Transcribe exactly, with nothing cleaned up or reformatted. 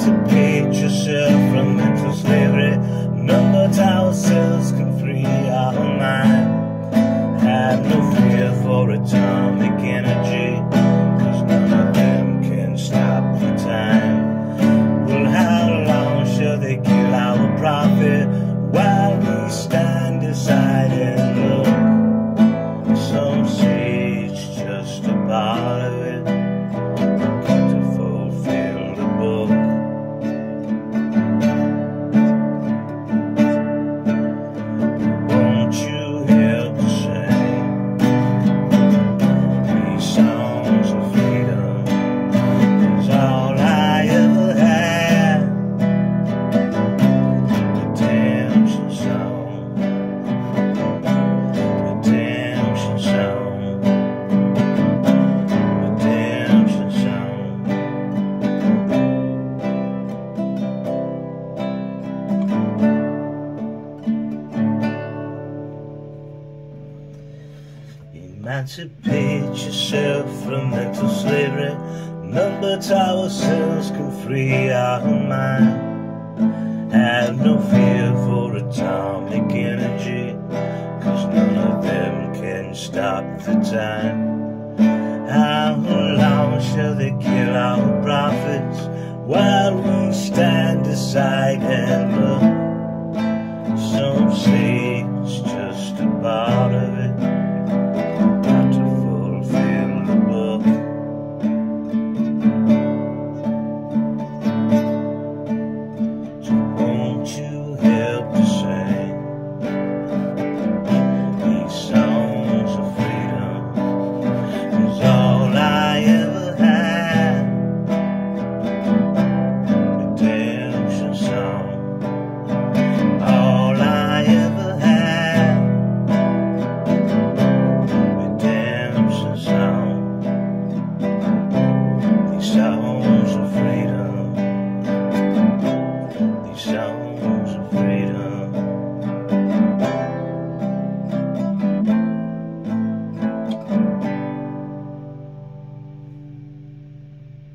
emancipate yourself from mental slavery. None but ourselves can free our mind. Have no fear for atomic energy, 'cause none of them can stop the time. Well, how long shall they kill our prophet while we stand aside and look? Some say it's just a part of it, got to fulfill the book. Won't you help to sing these songs of freedom? 'Cause all I ever had, redemption song, redemption song, redemption song. Emancipate yourself from mental slavery. None but ourselves can free our mind. Have no fear for atomic energy, 'cause none of them can stop the time. How long shall they kill our prophets while we stand